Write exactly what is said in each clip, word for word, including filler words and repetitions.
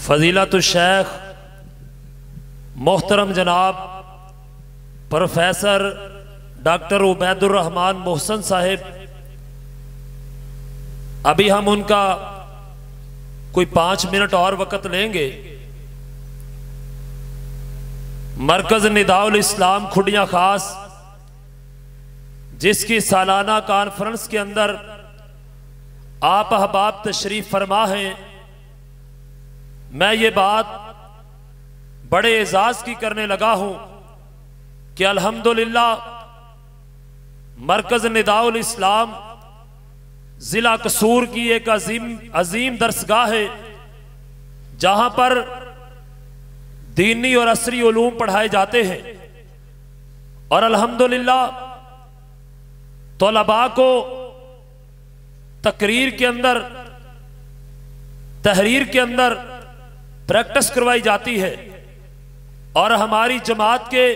فضیلت الشیخ محترم جناب پروفیسر ڈاکٹر عبید الرحمان محسن صاحب، ابھی ہم ان کا کوئی پانچ منٹ اور وقت لیں گے۔ مرکز نداء الاسلام کھڈیاں خاص جس کی سالانہ کانفرنس کے اندر آپ احباب تشریف فرما ہیں، میں یہ بات بڑے اعزاز کی کرنے لگا ہوں کہ الحمدللہ مرکز نداء الاسلام ضلع قصور کی ایک عظیم عظیم درسگاہ ہے جہاں پر دینی اور عصری علوم پڑھائے جاتے ہیں، اور الحمدللہ طلباء کو تقریر کے اندر تحریر کے اندر پریکٹس کروائی جاتی ہے، اور ہماری جماعت کے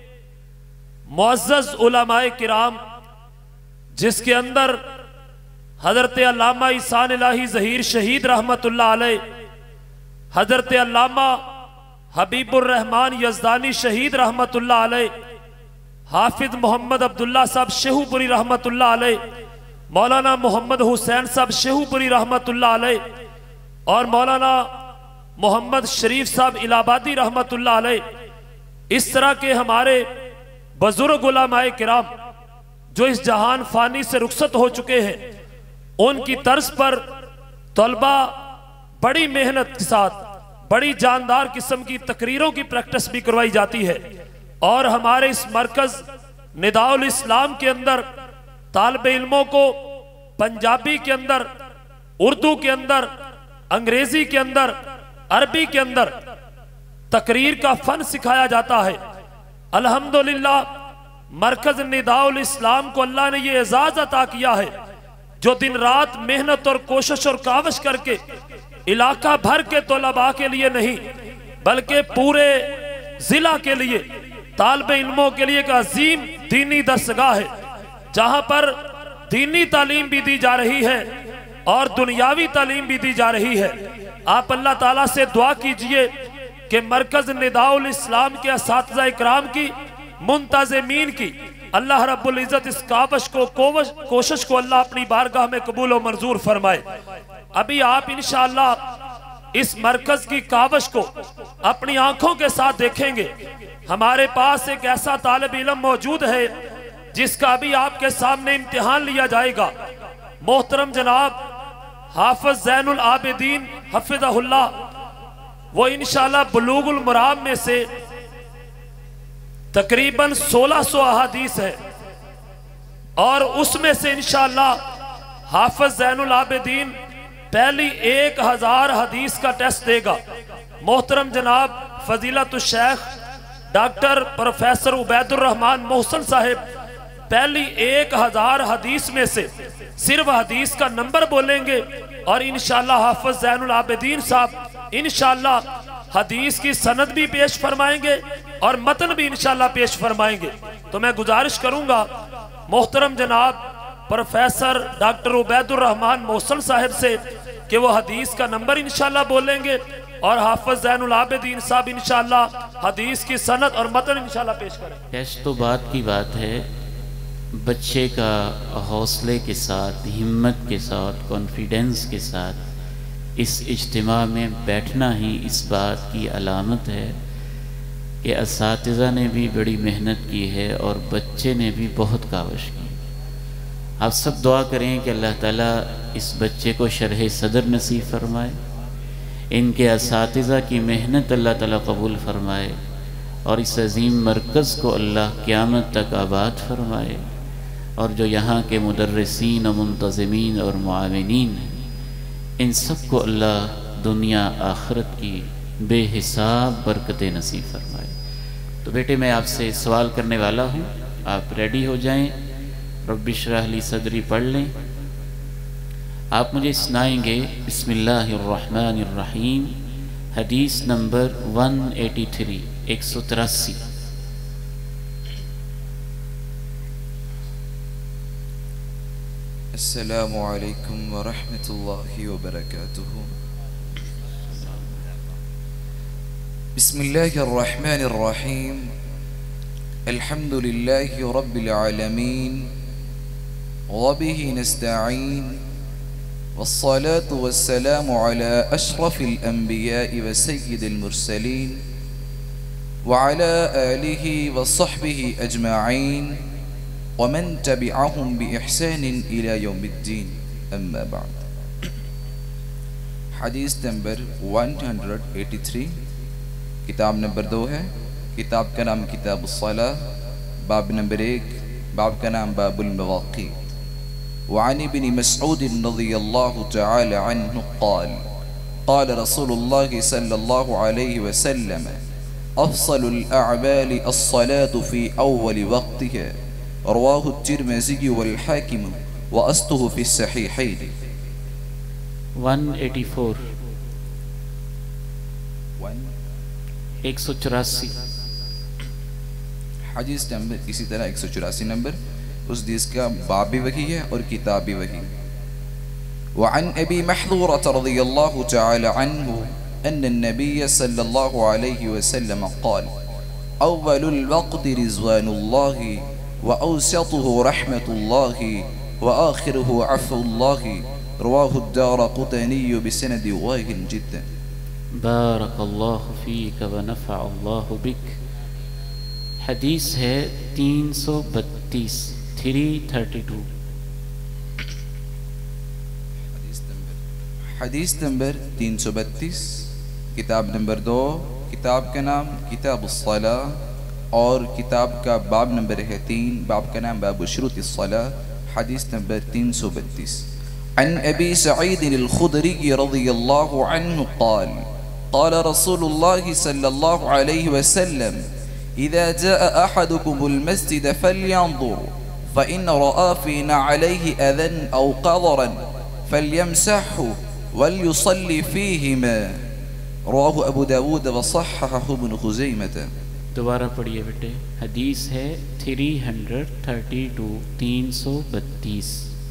معزز علماء کرام جس کے اندر حضرت علامہ احسان الہی ظہیر شہید رحمت اللہ علیہ، حضرت علامہ حبیب الرحمان یزدانی شہید رحمت اللہ علیہ، حافظ محمد عبداللہ صاحب شیہو پوری رحمت اللہ علیہ، مولانا محمد حسین صاحب شیہو پوری رحمت اللہ علیہ، اور مولانا محمد شریف صاحب الہ آبادی رحمت اللہ علیہ، اس طرح کے ہمارے بزرگ علماء کرام جو اس جہان فانی سے رخصت ہو چکے ہیں، ان کی طرز پر طلباء بڑی محنت کے ساتھ بڑی جاندار قسم کی تقریروں کی پریکٹس بھی کروائی جاتی ہے، اور ہمارے اس مرکز نداء الاسلام کے اندر طالب علموں کو پنجابی کے اندر، اردو کے اندر، انگریزی کے اندر، عربی کے اندر تقریر کا فن سکھایا جاتا ہے۔ الحمدللہ مرکز نداء الاسلام کو اللہ نے یہ اعزاز عطا کیا ہے جو دن رات محنت اور کوشش اور کاوش کر کے علاقہ بھر کے طلباء کے لیے نہیں بلکہ پورے ضلع کے لیے طالب علموں کے لیے ایک عظیم دینی درسگاہ ہے جہاں پر دینی تعلیم بھی دی جا رہی ہے اور دنیاوی تعلیم بھی دی جا رہی ہے۔ آپ اللہ تعالیٰ سے دعا کیجئے کہ مرکز نداء الاسلام کے اساتذہ اکرام کی منتظمین کی اللہ رب العزت اس کاوش کو کوشش کو اللہ اپنی بارگاہ میں قبول و منظور فرمائے۔ ابھی آپ انشاءاللہ اس مرکز کی کاوش کو اپنی آنکھوں کے ساتھ دیکھیں گے۔ ہمارے پاس ایک ایسا طالب علم موجود ہے جس کا ابھی آپ کے سامنے امتحان لیا جائے گا۔ محترم جناب حافظ زین العابدین حفظہ اللہ، وہ انشاءاللہ بلوغ المرام میں سے تقریباً سولہ سو احادیث ہے، اور اس میں سے انشاءاللہ حافظ زین العابدین پہلی ایک ہزار حدیث کا ٹیسٹ دے گا۔ محترم جناب فضیلت الشیخ ڈاکٹر پروفیسر عبید الرحمان محسن صاحب پہلی ایک ہزار حدیث میں سے صرف حدیث کا نمبر بولیں گے، اور انشاءاللہ حافظ زین العابدین صاحب انشاءاللہ حدیث کی سند بھی پیش فرمائیں گے اور متن بھی انشاءاللہ پیش فرمائیں گے۔ تو میں گزارش کروں گا محترم جناب پروفیسر ڈاکٹر عبید الرحمان محسن صاحب سے کہ وہ حدیث کا نمبر انشاءاللہ بولیں گے، اور حافظ زین العابدین صاحب انشاءاللہ حدیث کی سند اور متن انشاءاللہ پیش کریں۔ ٹیسٹ تو بات کی بات ہے، بچے کا حوصلے کے ساتھ، ہمت کے ساتھ، کانفیڈنس کے ساتھ اس اجتماع میں بیٹھنا ہی اس بات کی علامت ہے کہ اساتذہ نے بھی بڑی محنت کی ہے اور بچے نے بھی بہت کاوش کی۔ آپ سب دعا کریں کہ اللہ تعالیٰ اس بچے کو شرح صدر نصیب فرمائے، ان کے اساتذہ کی محنت اللہ تعالیٰ قبول فرمائے، اور اس عظیم مرکز کو اللہ قیامت تک آباد فرمائے، اور جو یہاں کے مدرسین و منتظمین اور معاونین ہیں ان سب کو اللہ دنیا آخرت کی بے حساب برکتیں نصیب فرمائے۔ تو بیٹے میں آپ سے سوال کرنے والا ہوں، آپ ریڈی ہو جائیں، رب اشرح لی صدری پڑھ لیں۔ آپ مجھے سنائیں گے بسم اللہ الرحمن الرحیم، حدیث نمبر ایک سو ترا ایک سو تراسی۔ السلام علیکم ورحمۃ اللہ وبرکاتہ۔ بسم الله الرحمن الرحيم. الحمد لله رب العالمين وبه نستعين، والصلاة والسلام على أشرف الأنبياء وسيد المرسلين وعلى آله وصحبه أجمعين ومن تبعهم بإحسان إلى يوم الدين. أما بعد. حدیث نمبر ایک سو تراسٹی، کتاب نمبر دو ہے. کتاب کا نام کتاب الصلاة، باب نمبر ایک، باب کا نام باب المواقیت. وعن ابن مسعود رضی اللہ تعالی عنہ قال قال رسول اللہ صلی اللہ علیہ وسلم افضل الاعمال الصلاة في اول وقتها. رواه الترمذي والحاکم واسطه في الصحيحين. ایک سو چوراسی ایک سو چوراسی حدیث نمبر اسی طرح ایک سو چوراسی نمبر. اس حدیث کا باب بھی وہی ہے اور کتاب بھی وہی. وعن ابی محذورة رضی اللہ تعالی عنہ ان النبی صلی اللہ علیہ وسلم قال اول الوقت رضوان اللہ واوسطه رحمة اللہ وآخره عفو اللہ. رواه الدارقطني بسند واهن جدا. بارک اللہ فیک ونفع اللہ بک. حدیث ہے تین سو بتیس، تھری تھرٹی ٹو. حدیث نمبر تین سو بتیس، کتاب نمبر دو. کتاب کا نام کتاب الصلاة اور کتاب کا باب نمبر ہے تین، باب کا نام باب شروط الصلاة. حدیث نمبر تین سو بتیس. عن ابی سعید الخدری رضی اللہ عنہ قال قال رسول اللہ صلی اللہ علیہ وسلم اذا جاء احدكم المسجد فلينظر فإن رأى في نعليه اذى او قذرا فليمسحه وليصلي فيهما. رواه ابو داود وصححه ابن خزیمة. دوبارہ پڑھیے بیٹے. حدیث ہے تھری ہنڈریڈ تھرٹی ٹو، تین سو بتیس.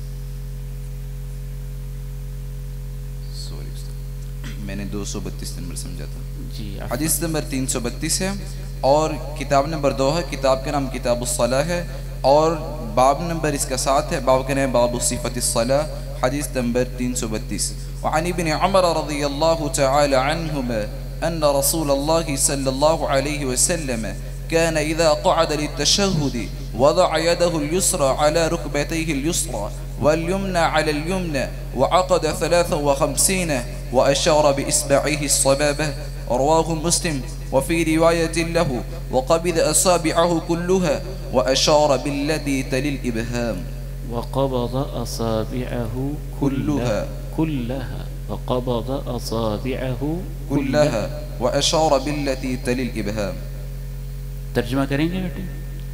میں نے دو سو بتیس نمبر سمجھا تھا. جی حدیث نمبر تین سو بتیس ہے اور کتاب نمبر دو ہے. کتاب کا نام کتاب الصلاة ہے اور باب نمبر اس کا ساتھ ہے، باب کا نام باب صفت الصلاة. حدیث نمبر تین سو بتیس. وعن ابن عمر رضی اللہ تعالی عنہما ان رسول اللہ صلی اللہ علیہ وسلم كان اذا قعد للتشهد وضع يده اليسرى على ركبتيه اليسرى واليمنى على اليمنى وعقد ثلاثا وخمسين وأشار بإصبعيه الصبابة. رواه مسلم وفي رواية له وقبض أصابعه كلها وأشار بالذي تلي الإبهام. وقبض أصابعه كلها كلها وقبض أصابعه كلها وأشار بالتي تلي الإبهام. ترجمہ کریں گے بیٹے؟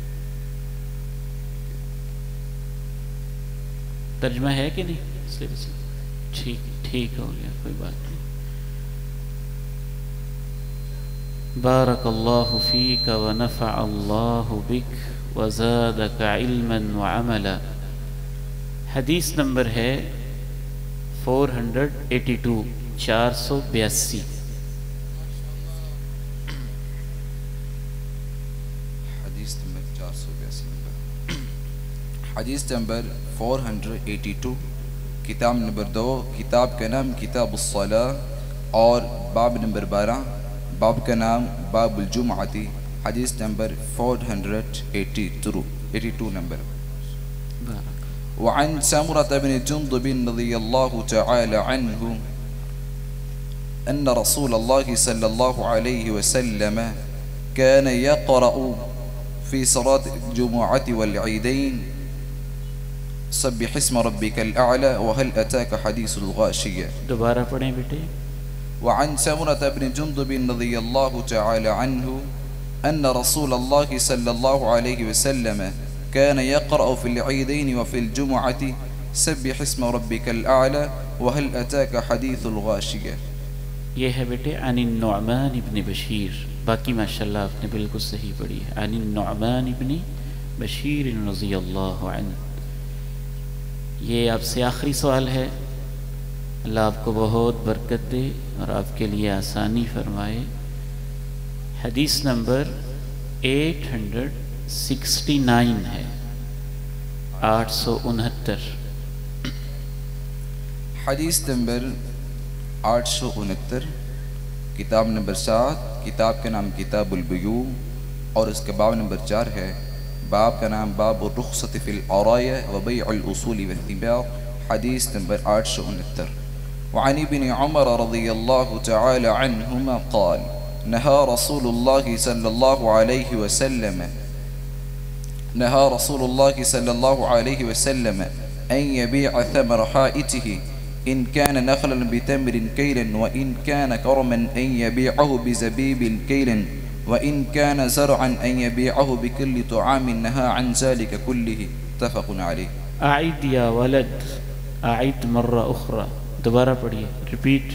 ترجمہ ہے کہ نہیں؟ ٹھیک ٹھیک ہو گیا، کوئی بات نہیں. بارک اللہ فیک ونفع اللہ بک وزادک علما وعملا. حدیث نمبر ہے فور ہنڈریڈ ایٹی ٹو، چار سو بیاسی. حدیث نمبر چار سو بیاسی نمبر. حدیث نمبر فور ہنڈریڈ ایٹی ٹو، کتاب نمبر دو. کتاب کا نام کتاب الصلاة اور باب نمبر بارہ، باب کا نام باب الجمعتی. حدیث نمبر فور ہنڈریڈ ایٹی ٹو نمبر. وعن سمرة بن جندب رضی اللہ تعالی عنہ ان رسول اللہ صلی اللہ علیہ وسلم كان يقرأ في صلاة الجمعة والعيدين سبح اسم ربك الأعلى وهل أتاك حديث الغاشية. دوبارہ پڑھیں بیٹے. وعن سمرة بن جندب رضي الله تعالى عنه أن رسول الله صلى الله عليه وسلم كان يقرأ في العيدين وفي الجمعة سبح اسم ربك الأعلى وهل أتاك حديث الغاشية. یہ ہے بیٹے عن النعمان ابن بشیر. باقی ماشاءاللہ آپ نے بالکل صحیح پڑھی ہے. عن النعمان ابن بشیر رضی اللہ عنہ. یہ آپ سے آخری سوال ہے. اللہ آپ کو بہت برکت دے اور آپ کے لیے آسانی فرمائے. حدیث نمبر ایٹ ہنڈریڈ سکسٹی نائن ہے، آٹھ سو انہتر۔ حدیث نمبر آٹھ سو انہتر، کتاب نمبر سات، کتاب کا نام کتاب البیوع اور اس کے باب نمبر چار ہے، باب کا نام باب الرخصۃ فی العرایہ و بیع الاصول والثمار، حدیث نمبر آٹھ سو انہتر۔ وعن ابن عمر رضی اللہ تعالی عنہما قال نہا رسول اللہ صلی اللہ علیہ وسلم نہا رسول اللہ صلی اللہ علیہ وسلم ان یبیع ثمر حائطه ان كان نخلا بتمر كيلا وان كان كرما ان يبيعه بزبيب كيلا وان كان زرعا ان يبيعه بكل طعام، نهى عن ذلك كله، متفق عليه۔ اعد یا ولد، اعد مرہ اخرى، دوبارہ پڑھیے، ریپیٹ۔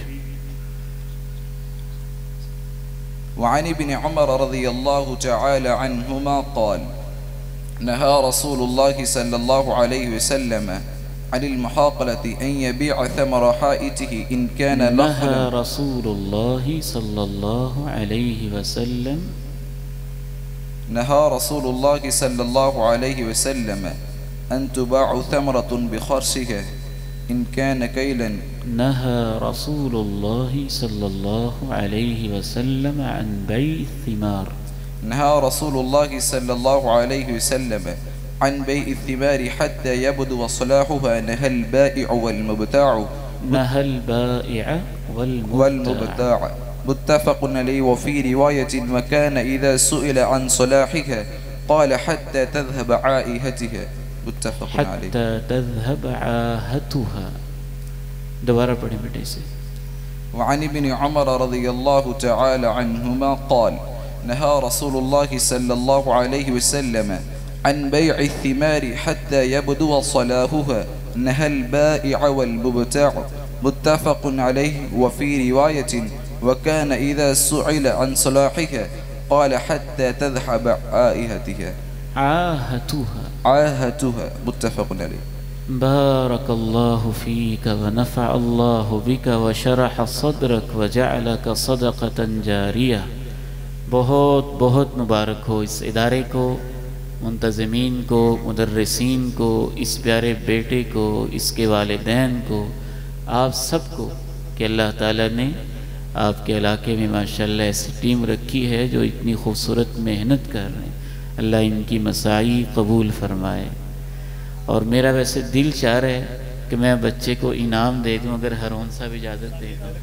وعن ابن عمر رضی اللہ تعالی عنہما قال نہا رسول اللہ صلی اللہ علیہ وسلم عن المحاقلة ان يبيع ثمر حائطه ان كان نخلا نہا رسول اللہ صلی اللہ علیہ وسلم نہا رسول اللہ صلی اللہ علیہ وسلم ان تباع ثمرة بخرصها ان كان كيلا نهى رسول الله صلى الله عليه وسلم عن بيع الثمار نهى رسول الله صلى الله عليه وسلم عن بيع الثمار حتى يبدو صلاحها، نهى البائع والمبتاع نهى البائع والمبتاع, والمبتاع متفق عليه، وفي رواية وكان إذا سئل عن صلاحها قال حتى تذهب عائهتها، متفق عليه۔ حتى تذهب عاهتها، دوبارہ پڑھیں بیٹے سے۔ وعن ابن عمر رضی اللہ تعالی عنہما قال نہا رسول اللہ صلی اللہ علیہ وسلم عن بیع الثمار حتى يبدو صلاحها، نهى البائع والمبتاع، متفق عليه، وفي رواية وكان إذا سئل عن صلاحها قال حتى تذهب عائهتها عاهتها عاهتها، متفق عليه۔ بارك الله فيك ونفع الله بك وشرح صدرك وجعلك صدقة جارية۔ بہت بہت مبارک ہو اس ادارے کو، منتظمین کو، مدرسین کو، اس پیارے بیٹے کو، اس کے والدین کو، آپ سب کو کہ اللہ تعالیٰ نے آپ کے علاقے میں ماشاءاللہ ایسی ٹیم رکھی ہے جو اتنی خوبصورت محنت کر رہے ہیں، اللہ ان کی مساعی قبول فرمائے۔ اور میرا ویسے دل چاہ رہا ہے کہ میں بچے کو انعام دے دوں، اگر ہارون صاحب اجازت دے دوں،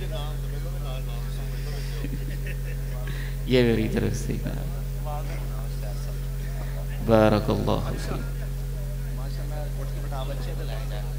یہ میری طرف سے بارک اللہ فیک۔